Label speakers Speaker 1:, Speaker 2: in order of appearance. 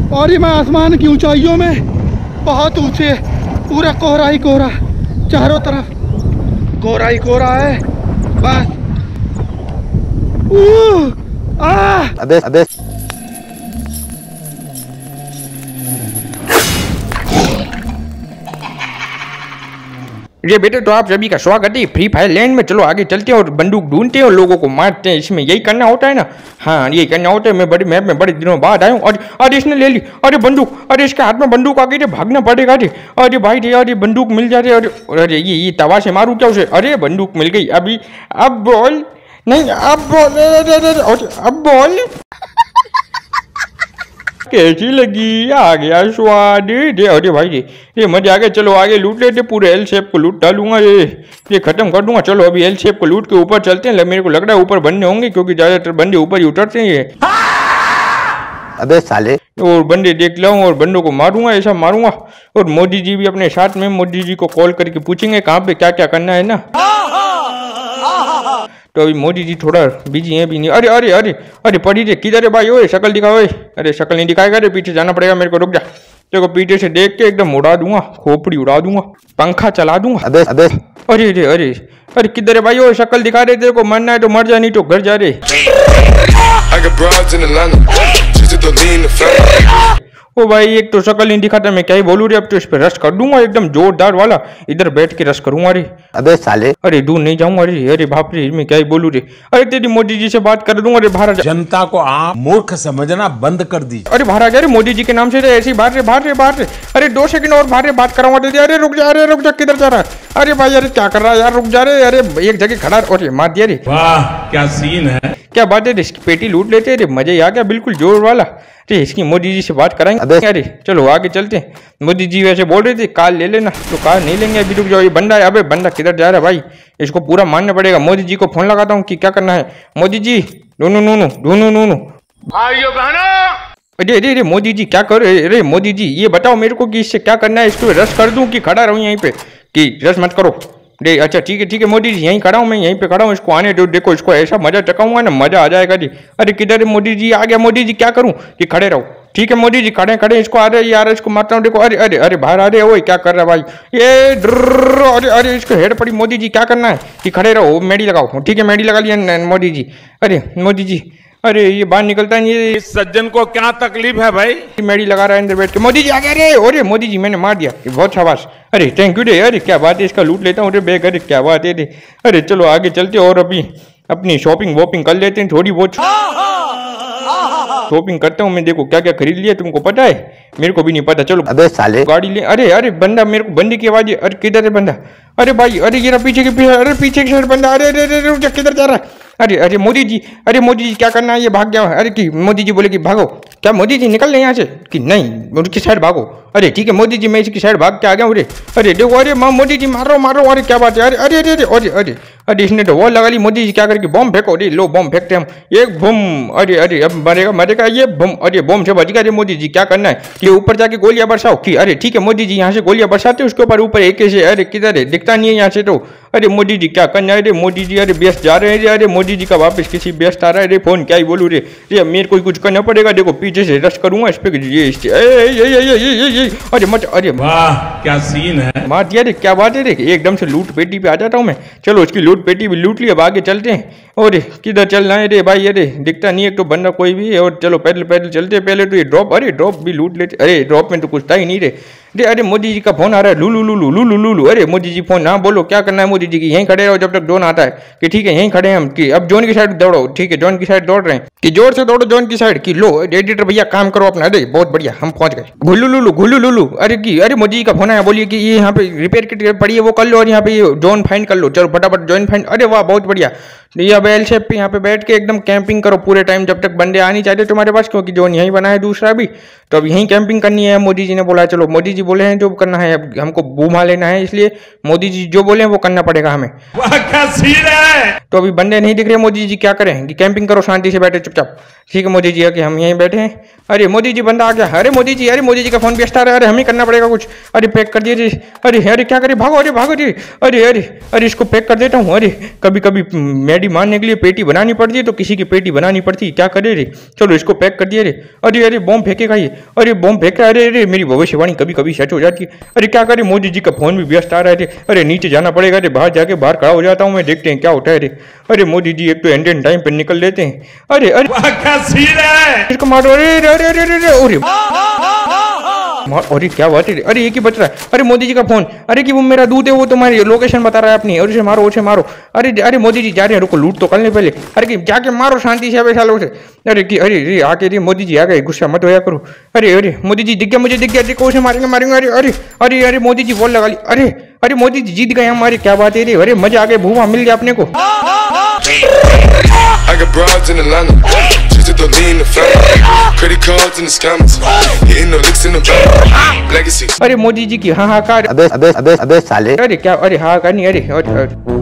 Speaker 1: और ये मैं आसमान की ऊंचाइयों में बहुत ऊंचे, पूरा कोहरा ही कोहरा, चारों तरफ कोहरा ही कोहरा है बस।
Speaker 2: अबे
Speaker 3: ये बेटे तो आप सभी का स्वागत है फ्री फायर लैंड में। चलो आगे चलते हैं और बंदूक ढूंढते हैं और लोगों को मारते हैं। इसमें यही करना होता है ना? हाँ यही करना होता है। मैं बड़ी मैप में बड़े दिनों बाद आया हूँ। अरे इसने ले ली, अरे बंदूक, अरे इसके हाथ में बंदूक आ गई थे, भागना पड़ेगा। अरे भाई रे, अरे बंदूक मिल जा रही। अरे ये तवा से मारूँ क्या उसे? अरे बंदूक मिल गई। अभी अब बोल, नहीं अब बोल, अब बोल। कैसी लगी? आ गया स्वाद। अरे भाई ये मजा आ गया। चलो आगे लूट लेते, पूरे एल शेप को लूट डालूंगा, ये खत्म कर दूंगा। चलो अभी एल शेप को लूट के ऊपर चलते हैं। मेरे को लग रहा है ऊपर बंदे होंगे क्योंकि ज्यादातर बंदे ऊपर ही उतरते हैं ये।
Speaker 2: अबे साले,
Speaker 3: और बंदे देख लाऊंगा और बंदों को मारूंगा, ऐसा मारूंगा। और मोदी जी भी अपने साथ में, मोदी जी को कॉल करके पूछेंगे कहाँ पे क्या क्या करना है ना। तो अभी मोदी जी थोड़ा बिजी हैं भी नहीं। अरे अरे अरे अरे पड़ी रे, किधर है भाई? ओए शक्ल दिखाओ। अरे शक्ल नहीं दिखाएगा रे, पीछे जाना पड़ेगा मेरे को। रुक जा, देखो पीछे से देख के एकदम उड़ा दूंगा, खोपड़ी उड़ा दूंगा, पंखा चला दूंगा।
Speaker 2: अबे अबे
Speaker 3: अरे रे अरे अरे किधर है भाई? ओ शक्ल दिखा रहे, तेरे को मरना है तो मर जा, नहीं तो घर जा रे। ओ भाई एक तो शक्ल नहीं दिखाता, मैं क्या ही बोलूं रे। अब तो इस पे रश कर दूंगा एकदम जोरदार वाला, इधर बैठ के रश करूंगा रे।
Speaker 2: अबे साले,
Speaker 3: अरे दूर नहीं जाऊंगा रे। अरे बाप रे, मैं क्या ही बोलूं रे। अरे तेरी मोदी जी से बात कर दूंगा रे। बाहर
Speaker 4: जनता को आप मूर्ख समझना बंद कर दीजिए।
Speaker 3: अरे बाहर आ जा रे, मोदी जी के नाम से रे, ऐसे ही बाहर रे, बाहर रे, बाहर रे। अरे 2 सेकंड और बाहर रे, बात कराऊंगा दे। अरे रुक जा, अरे रुक जा, किधर जा रहा है? अरे भाई अरे क्या कर रहा है यार, रुक जा रे। अरे एक जगह खड़ा और मार दिया रे।
Speaker 4: वाह क्या सीन है,
Speaker 3: क्या बात है। इसकी पेटी लूट लेते रे, मजे आ गया बिल्कुल जोर वाला। अरे इसकी मोदी जी से बात कराएंगे। अरे चलो आगे चलते हैं। मोदी जी वैसे बोल रहे थे कार ले लेना, तो कार नहीं लेंगे अभी। रुक जाओ, ये बंदा है। अबे बंदा किधर जा रहा है भाई? इसको पूरा मानना पड़ेगा। मोदी जी को फोन लगाता हूँ कि क्या करना है। मोदी जी ढूंढू नूनू, ढूंढू नूनू। अरे अरे मोदी जी क्या कर रहे? अरे मोदी जी ये बताओ मेरे को कि इससे क्या करना है? इसको रश कर दूं कि खड़ा रहूं यहीं पे? कि रश मत करो रे। अच्छा ठीक है मोदी जी, यहीं खड़ा हूँ मैं, यहीं पे खड़ा हूँ। इसको आने दो, देखो इसको ऐसा मजा चकाऊंगा ना, मजा आ जाएगा जी। अरे किधर है मोदी जी? आ गया मोदी जी, क्या करूँ कि खड़े रहो? ठीक है मोदी जी खड़े खड़े, इसको आ रहे यार, इसको मारता हूँ। देखो अरे अरे अरे बाहर आ रहे हो, क्या कर रहा है भाई ये? अरे अरे इसको हेड पड़ी। मोदी जी क्या करना है कि खड़े रहो, मेडी लगाओ। ठीक है मेडी लगा लिया मोदी जी। अरे मोदी जी, अरे ये बाहर निकलता नहीं है।
Speaker 4: इस सज्जन को क्या तकलीफ है भाई?
Speaker 3: मेडी लगा रहा है अंदर बैठ के। मोदी जी आ गए रे। अरे मोदी जी मैंने मार दिया, बहुत शाबाश। अरे थैंक यू रे। अरे क्या बात है, इसका लूट लेता हूँ रे बैग। अरे क्या बात है रे। अरे चलो आगे चलते और अभी अपनी शॉपिंग वॉपिंग कर लेते हैं थोड़ी बहुत। शॉपिंग करता हूँ मैं। देखो क्या क्या खरीद लिया, तुमको पता है? मेरे को भी नहीं पता। चलो
Speaker 2: अबे साले,
Speaker 3: गाड़ी ले। अरे अरे बंदा, मेरे को बंदी की आवाज है। अरे किधर है बंदा? अरे भाई अरे ये पीछे के पीछे, अरे पीछे के साइड बंदा। अरे अरे अरे किधर जा रहा है? अरे अरे मोदी जी, अरे मोदी जी क्या करना है? ये भाग गया। अरे कि मोदी जी बोले कि भागो। क्या मोदी जी निकल रहे यहाँ से कि नहीं? उनकी साइड भागो। अरे ठीक है मोदी जी, मैं इसकी साइड भाग के आ गया हूँ रे। अरे देखो, अरे मोदी जी मारो मारो। अरे क्या बात है? अरे अरे अरे अरे अरे अरे इसने तो वॉल लगा ली। मोदी जी क्या करके बम फेंको। अरे लो बम फेंकते हम, एक बम। अरे अरे अब मरेगा मरेगा ये बम। अरे बम से बच गया। अरे मोदी जी क्या करना है कि ऊपर जाके गोलियां बरसाओ कि? अरे ठीक है मोदी जी, यहाँ से गोलियां बरसाते उसके ऊपर एक से। अरे किधर है? दिखता नहीं है यहाँ से तो। अरे मोदी जी क्या करना है रे? मोदी जी अरे व्यस्त जा रहे हैं रे। अरे मोदी जी का वापस किसी व्यस्त आ रहा है रे फोन, क्या ही बोलूँ रे। ये मेरे को कुछ करना पड़ेगा। देखो पीछे से रश करूंगा इस पे। अरे मत, अरे
Speaker 4: वाह क्या सीन है,
Speaker 3: मार दिया रे। क्या बात है रे, एकदम से लूट पेटी पे आ जाता हूँ मैं। चलो उसकी लूट पेटी भी लूट ली, अब आगे चलते हैं। और किधर चलना है रे भाई? अरे दिखता नहीं है तो बंदा कोई भी। और चलो पैदल पैदल चलते। पहले तो ये ड्रॉप, अरे ड्रॉप भी लूट लेते। अरे ड्रॉप में तो कुछ था ही नहीं रे। अरे मोदी जी का फोन आ रहा है। लूलू लूलू लूलू लूलू। अरे मोदी जी फोन ना बोलो, क्या करना है मोदी जी की? यहीं खड़े रहो जब तक जोन आता है कि ठीक है यहीं खड़े हैं हम कि अब जोन की साइड दौड़ो। ठीक है जोन की साइड दौड़ रहे हैं कि जोर से दौड़ो जोन की साइड की। लो एडिटर भैया काम करो अपना। अरे बहुत बढ़िया हम पहुंच गए। घुल्लू लूलू घुल्लू लूलू। अरे की, अरे मोदी जी का फोन आया, बोलिए कि ये यहाँ पे रिपेयर किट पड़ी है वो कर लो और यहाँ पे ये जोन फाइंड कर लो। चलो फटाफट जोन फाइंड। अरे वाह बहुत बढ़िया। ये अब एल शेप पे यहाँ पे बैठ के एकदम कैंपिंग करो पूरे टाइम जब तक बंदे आ नहीं चाहते तुम्हारे पास, क्योंकि जोन यहीं बना है दूसरा भी, तो अब यहीं कैंपिंग करनी है। मोदी जी ने बोला चलो, मोदी जी बोले हैं जो करना है, अब हमको घुमा लेना है, इसलिए मोदी जी जो बोले वो करना पड़ेगा हमें।
Speaker 4: वाह क्या सीन है।
Speaker 3: तो अभी बंदे नहीं दिख रहे, मोदी जी क्या करें कि कैंपिंग करो शांति से बैठे चुपचाप। ठीक है मोदी जी, आके हम यहीं बैठे हैं। अरे मोदी जी बंदा आ गया। अरे मोदी जी का फोन व्यस्त आ रहा है। अरे हमें करना पड़ेगा कुछ। अरे पैक कर दिए। अरे अरे क्या करे, भागो, अरे भागो जी। अरे अरे अरे इसको पैक कर देता हूँ। अरे कभी कभी मैडी मारने के लिए पेटी बनानी पड़ती है, तो किसी की पेटी बनानी पड़ती है, क्या करे रे। चलो इसको पैक कर दिए रे। अरे अरे बॉम्ब फेंकेगा ये। अरे बॉम्ब फेंका। अरे अरे मेरी भविष्यवाणी कभी कभी सच हो जाती है। अरे क्या करे, मोदी जी का फोन भी व्यस्त आ रहा है। अरे नीचे जाना पड़ेगा रे, बाहर जाके बाहर खड़ा हो जाता हूँ मैं, देखते हैं क्या होता है रे। अरे मोदी जी एक तो इंडियन टाइम पे निकल लेते हैं। अरे अरे
Speaker 4: क्या सीन है।
Speaker 3: इसको मारो। अरे अरे अरे अरे अरे अरे क्या बात है। अरे एक ही बच रहा है। अरे मोदी जी का फोन। अरे कि वो मेरा दूध है, वो तुम्हारी लोकेशन बता रहा है अपनी। और उसे मारो, उसे मारो। अरे अरे मोदी जी जा रहे हैं, रुको लूट तो करने पहले। अरे कि जाके मारो शांति से, अबे सालों से। अरे कि अरे अरे आके रे मोदी जी आ गए, गुस्सा मत होया करो। अरे अरे मोदी जी दिख गया, मुझे दिख गया। देखो उसे मारेंगे मारेंगे। अरे अरे अरे अरे मोदी जी वॉल लगा ली। अरे अरे मोदी जी जीत गए हमारे, क्या बात है रे। अरे मजा आ गया, भूवा मिल गया अपने को।
Speaker 5: I got broads in Atlanta, just to lean the family, credit cards and the scammers, hitting the licks in the back, legacy.
Speaker 3: अरे मोदी जी की हाहाकार।
Speaker 2: अबे साले।
Speaker 3: अरे क्या, अरे हाहाकार नहीं। अरे